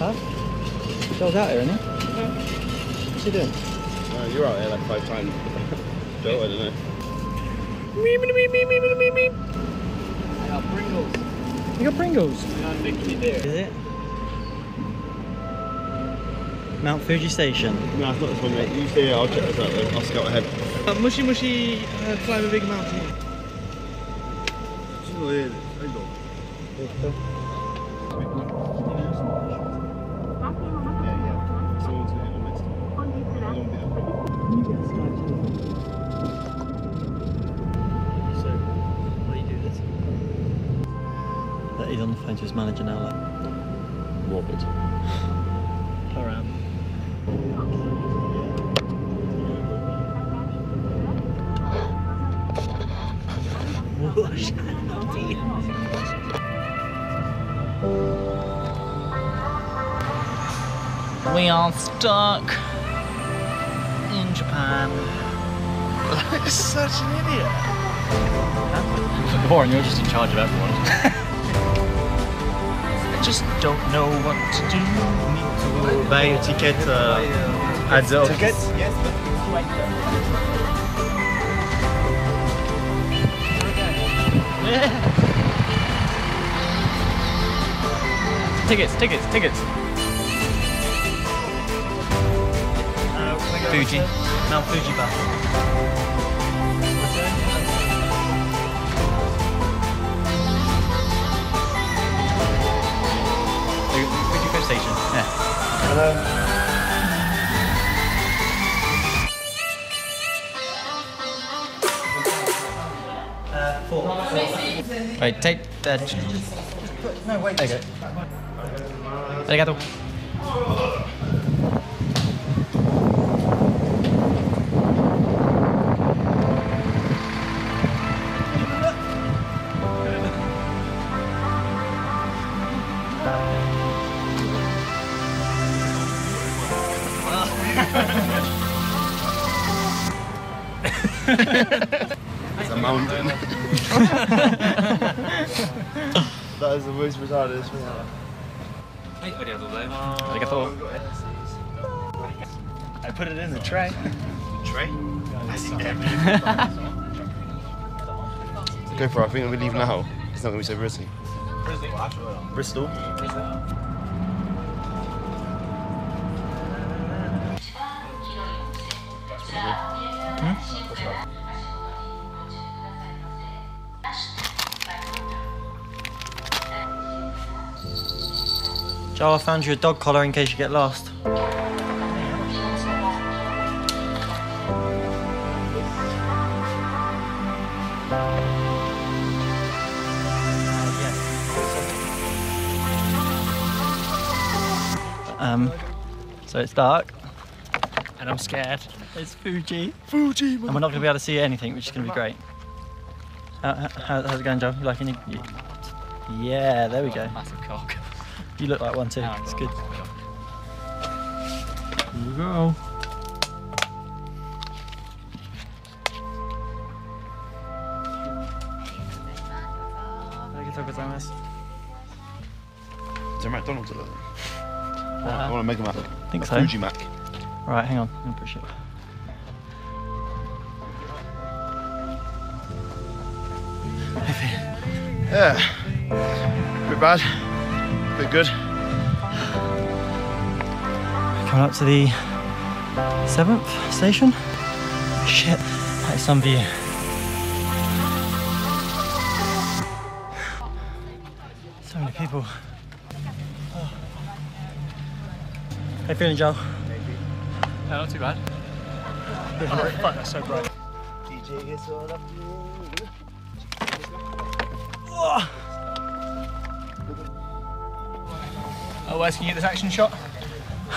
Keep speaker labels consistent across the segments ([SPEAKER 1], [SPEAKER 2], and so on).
[SPEAKER 1] Huh? Joel's out here, isn't he? Yeah. What's he doing?
[SPEAKER 2] You're out here like 5 times. Joel, I don't know.
[SPEAKER 1] I got Pringles. You got Pringles?
[SPEAKER 2] Yeah, I'm literally there.
[SPEAKER 1] Is it? Mount Fuji Station.
[SPEAKER 2] No, it's not this one, mate. You stay here, I'll check this out then. I'll scout ahead.
[SPEAKER 1] Mushy climb a big mountain. He's on the phone to his manager now, like.
[SPEAKER 2] Morbid.
[SPEAKER 1] Go around. We are stuck in Japan.
[SPEAKER 2] It's such an idiot.
[SPEAKER 1] Warren, you're just in charge of everyone. I just don't know what to do.
[SPEAKER 2] To buy a ticket at the office.
[SPEAKER 3] Tickets? Yes, but it's right
[SPEAKER 1] Tickets. Fuji. Mount Fuji back. Fuji station. Yeah.
[SPEAKER 2] Hello.
[SPEAKER 1] Right, take that. No, wait. Okay. Arigato.
[SPEAKER 2] It's a mountain. That is the most retarded thing ever.
[SPEAKER 1] Arigato.
[SPEAKER 3] I put it in the tray.
[SPEAKER 2] Tray? Go for it, I think we leave now. It's not going to be so risky. Bristol?
[SPEAKER 1] Joel, I found you a dog collar in case you get lost. So it's dark. And I'm scared. It's Fuji.
[SPEAKER 2] Fuji,
[SPEAKER 1] And we're not going to be able to see anything, which is going to be great. How's it going, Joel? You liking it? Yeah, there we go.
[SPEAKER 3] Massive cock.
[SPEAKER 1] You look like one too.
[SPEAKER 3] No,
[SPEAKER 1] It's good.
[SPEAKER 3] Here we go.
[SPEAKER 2] Is there a McDonald's at that? I want to make a Mac.
[SPEAKER 1] I think so.
[SPEAKER 2] Fuji Mac.
[SPEAKER 1] Right, hang on. I'm going to push it.
[SPEAKER 2] Yeah. Bit bad. Bit good.
[SPEAKER 1] Coming up to the 7th station. Shit, that is some view. So many people. Oh. How you feeling, Joel?
[SPEAKER 3] No, not too bad. Fuck, that's so bright.
[SPEAKER 2] DJ gets all up.
[SPEAKER 3] Oh, where's can you get this action shot? Do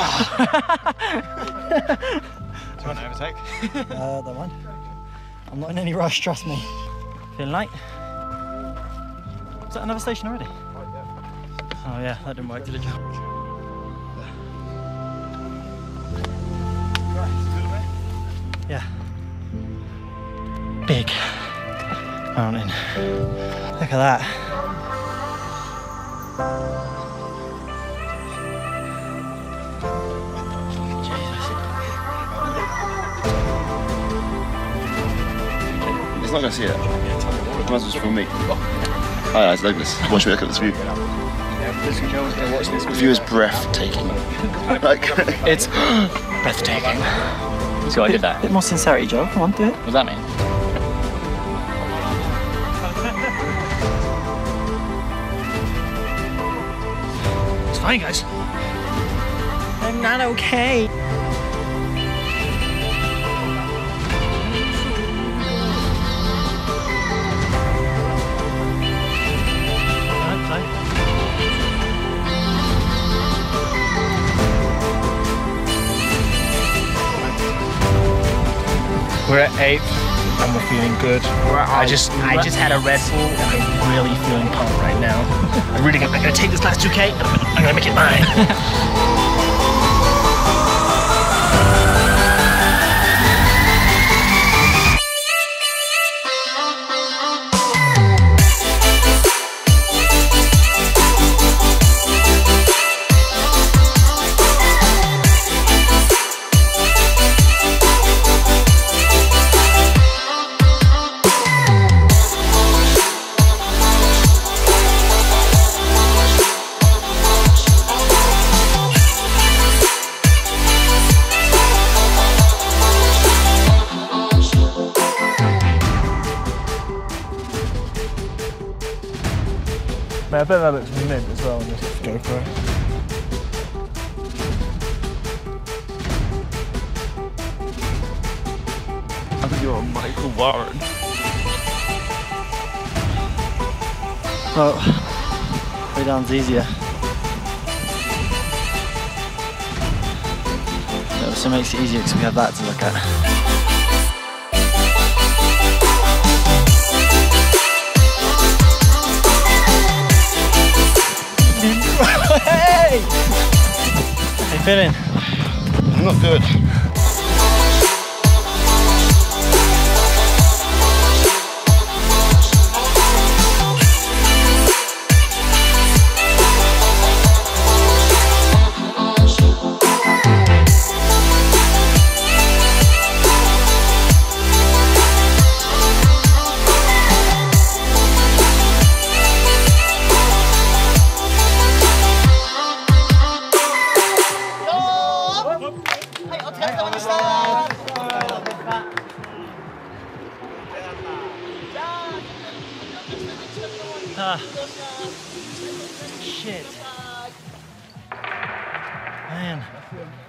[SPEAKER 3] you want to overtake?
[SPEAKER 1] Don't mind. I'm not in any rush, trust me. Feeling late? Is that another station already? Oh yeah, that didn't work, did it, Joel? Yeah. Big mountain. Look at that.
[SPEAKER 2] It's not going to see it. Might as well just film me. Hi, it's Douglas. Watch me look at this view. The view is breathtaking. Like,
[SPEAKER 3] It's breathtaking. So I did that.
[SPEAKER 1] A bit more sincerity, Joe. Come on, do it.
[SPEAKER 3] What does that mean? It's fine, guys.
[SPEAKER 1] I'm not okay.
[SPEAKER 3] We're at 8th and we're feeling good. I just had a Red Bull and I'm really feeling pumped right now. I'm gonna take this last 2K and I'm gonna make it mine.
[SPEAKER 4] Man, I bet that looks mint as well on this GoPro.
[SPEAKER 2] I think you're Michael Warren.
[SPEAKER 1] Well, way down's easier. It also makes it easier because we have that to look at. Hey! How you feeling?
[SPEAKER 2] I'm not good.
[SPEAKER 1] Shit. Man.